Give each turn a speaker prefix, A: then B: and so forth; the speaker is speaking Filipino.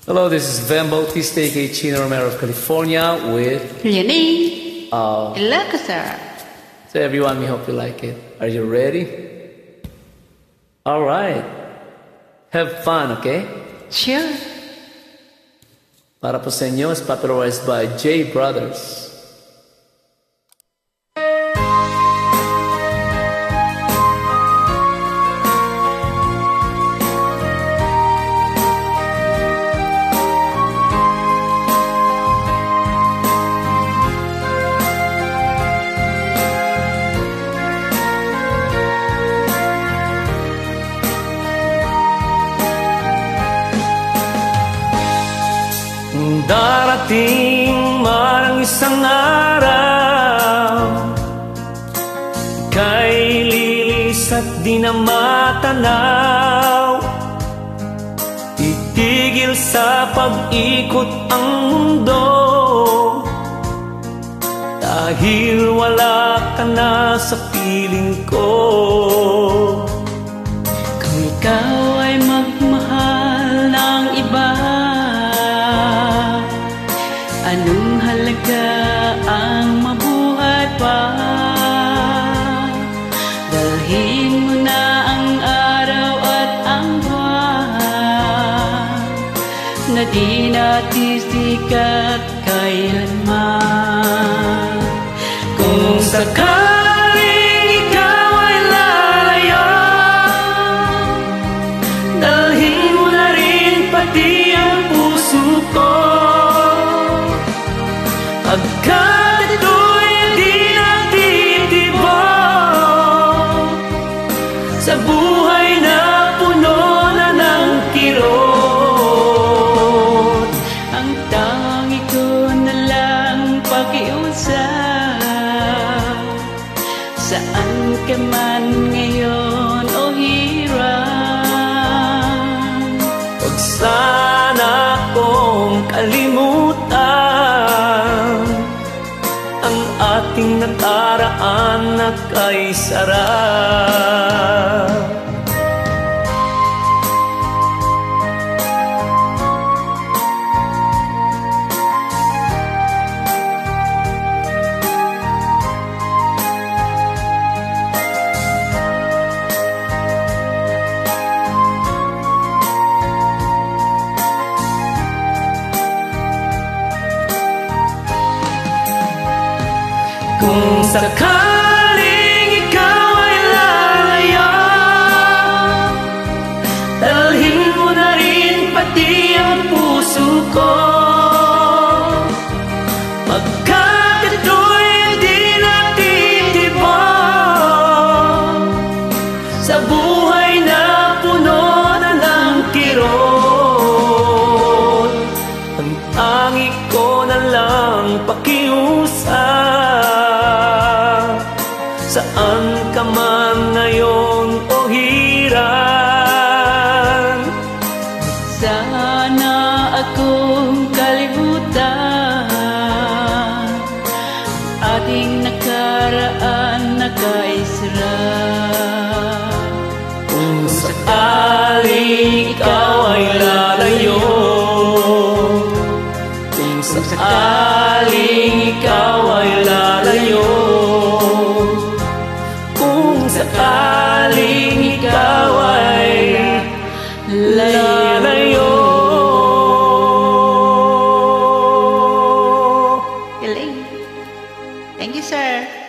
A: Hello, this is Van Bautista, aka Chino Romero of California with
B: Lianing. Hello, sir.
A: So everyone, we hope you like it. Are you ready? Alright. Have fun, okay?
B: Sure.
A: Para po sa inyo is popularized by J Brothers. Darating man ang isang araw, ika'y lilis at di na matanaw. Titigil sa pag-ikot ang mundo, dahil wala ka na sa piling ko.
B: Kung ikaw ay magmahal ng iba, anong halaga ang mabuhay pa? Dalhin mo na ang araw at ang buwan na di natisikat kailanman.
A: Kung sakaling ikaw ay lalayo, dalhin mo na rin pati ang puso ko. Pagkat ito'y di natitibok sa buhay na puno na ng kirot.
B: Ang tangi ko na lang pakiusap, saan ka man ngayon o hirap.
A: Huwag sana kong kalimutan ang ating nakaraan na kay sarap. Kung sakaling ikaw ay lalayo, dalhin mo na rin pati ang puso ko. Pagkat ito'y di natitibok sa buhay na puno na ng kirot. Ang tangi ko na lang pakiusap, saan ka man ngayon o hiran.
B: Sana akong kalimutan ating nakaraan na kaisarap.
A: Kung sakaling ikaw ay lalayo, kung sakaling ikaw ay lalayo, kung sakaling ikaw ay lalayo.
B: Galing. Thank you, sir.